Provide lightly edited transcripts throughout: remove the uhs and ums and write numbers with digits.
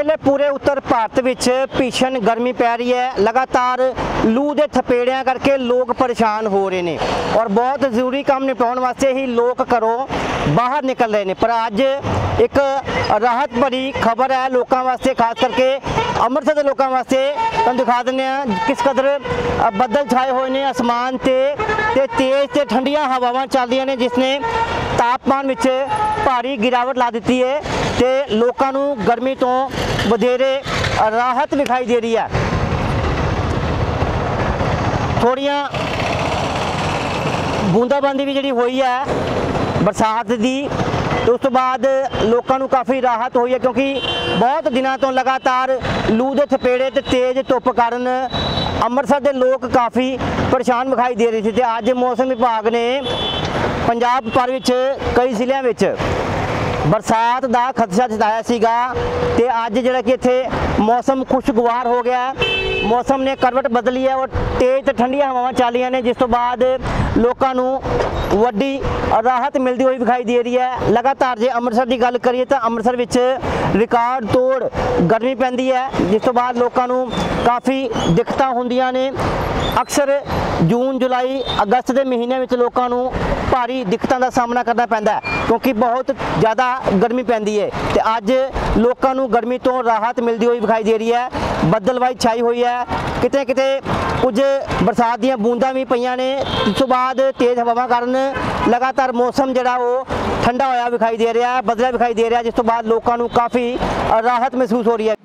वेले पूरे उत्तर भारत विच भीषण गर्मी पै रही है। लगातार लू के थपेड़ियां करके लोग परेशान हो रहे हैं और बहुत जरूरी काम निपटाने वास्ते ही लोग घरों बाहर निकल रहे हैं। पर अज एक राहत भरी खबर है लोगों वास्ते, खास करके अमृतसर के लोगों वास्ते। तुहानूं दिखा दिंदे आ किस कदर बदल छाए हुए हैं आसमान ते तेज़ ते ठंडियां हवावां चल रही ने, जिसने तापमान विच भारी गिरावट ला दी है ते लोगों नूं गर्मी तो वधेरे राहत दिखाई दे रही है। थोड़ियां बूंदाबांदी भी जिहड़ी हुई है बरसात की, तो उस तो बाद लोगों को काफ़ी राहत हुई है, क्योंकि बहुत दिनों तो लगातार लू के थपेड़े ते तेज़ धुप कारण अमृतसर के लोग काफ़ी परेशान दिखाई दे रहे थे। तो अज मौसम विभाग ने पंजाब भर विच कई जिलों में बरसात का खदशा जताया सीगा ते अज जिहड़ा कि इत्थे मौसम खुशगवार हो गया। मौसम ने करवट बदली है और तेज़ ते ठंडियां हवावां चल रही हैं, जिस तो बाद लोगों को वड्डी राहत मिलती हुई दिखाई दे रही है। लगातार जे अमृतसर की गल करिए तो अमृतसर विच रिकॉर्ड तोड़ गर्मी पैंदी है, जिस तो बाद लोगों को काफ़ी दिक्कतां होंदियां ने। अक्सर जून जुलाई अगस्त के महीने में लोगों को भारी दिक्कतों का सामना करना पैंदा है, क्योंकि बहुत ज़्यादा गर्मी पैंदी है। तो अज लोगों को गर्मी तो राहत मिलती हुई दिखाई दे रही है। बदलवाई छाई हुई है, किते किते कुछ बरसात दी बूंदा भी पईयां ने। इस तो बाद तेज़ हवावां कारण लगातार मौसम जिहड़ा वो ठंडा होया दिखाई दे रहा है, बदलिया दिखाई दे रहा है, जिस तो बाद लोगों को काफ़ी राहत महसूस हो रही है।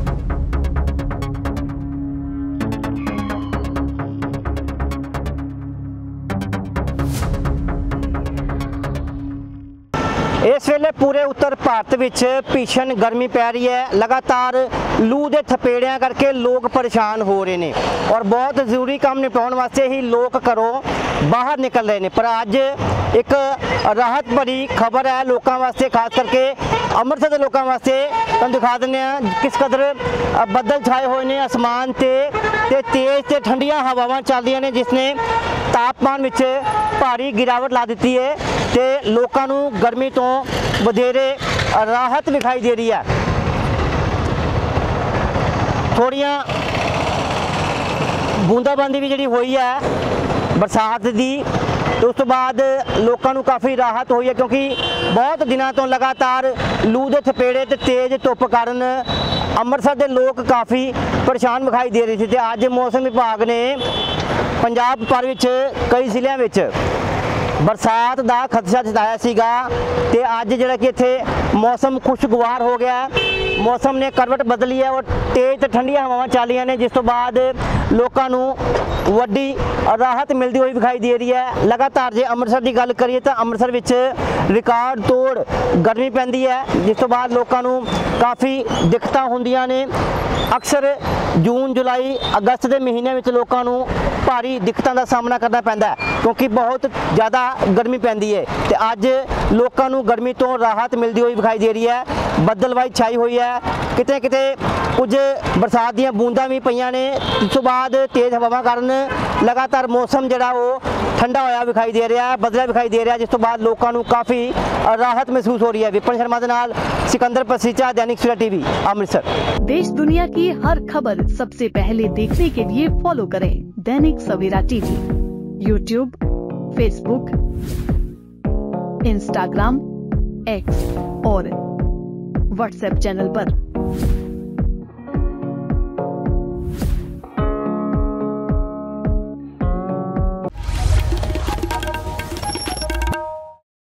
इस वेले पूरे उत्तर भारत विच भीषण गर्मी पै रही है। लगातार लू के थपेड़ियां करके लोग परेशान हो रहे हैं और बहुत जरूरी काम निपटाने वास्ते ही लोग घरों बाहर निकल रहे हैं। पर अज एक राहत भरी खबर है लोगों वास्ते, खास करके अमृतसर के लोगों वास्ते। तुहानूं दिखा दिंदे आ किस कदर बदल छाए हुए हैं आसमान ते तेज़ ते ठंडियां हवावां चल रही हैं, जिसने तापमान विच भारी गिरावट ला दी है ते लोगों को गर्मी तो वधेरे राहत दिखाई दे रही है। थोड़ियां बूंदाबांदी भी जिहड़ी हुई है बरसात की, तो उस तो बाद लोगों को काफ़ी राहत हुई है, क्योंकि बहुत दिनों तो लगातार लू के थपेड़े ते तेज़ धुप कारण अमृतसर के लोग काफ़ी परेशान दिखाई दे रहे थे। तो अज मौसम विभाग ने पंजाब भर विच कई जिलों में बरसात का खदशा जताया सीगा ते अज जिहड़ा कि इत्थे मौसम खुशगवार हो गया। मौसम ने करवट बदली है और तेज़ ते ठंडियां हवावां चल रही हैं, जिस तो बाद लोगों को वड्डी राहत मिलती हुई दिखाई दे रही है। लगातार जे अमृतसर की गल करिए तो अमृतसर विच रिकॉर्ड तोड़ गर्मी पैंदी है, जिस तो बाद लोगों को काफ़ी दिक्कतां होंदियां ने। अक्सर जून जुलाई अगस्त के महीने में लोगों को भारी दिक्कतों का सामना करना पैंदा है, क्योंकि बहुत ज़्यादा गर्मी पैंदी है। तो अज लोगों को गर्मी तो राहत मिलती हुई दिखाई दे रही है। बदलवाई छाई हुई है, किते किते कुछ बरसात दी बूंदा भी पईयां ने। इस तो बाद तेज़ हवावां कारण लगातार मौसम जिहड़ा वो ठंडा होया दिखाई दे रहा है, बदलिया दिखाई दे रहा है, जिस तो बाद लोगों को काफ़ी राहत महसूस हो रही है। विपिन शर्मा के नाल सिकंदर पसीचा, दैनिक सवेरा टीवी, अमृतसर। देश दुनिया की हर खबर सबसे पहले देखने के लिए फॉलो करें Dainik Savera TV, YouTube, Facebook, Instagram, X और व्हाट्सएप चैनल पर।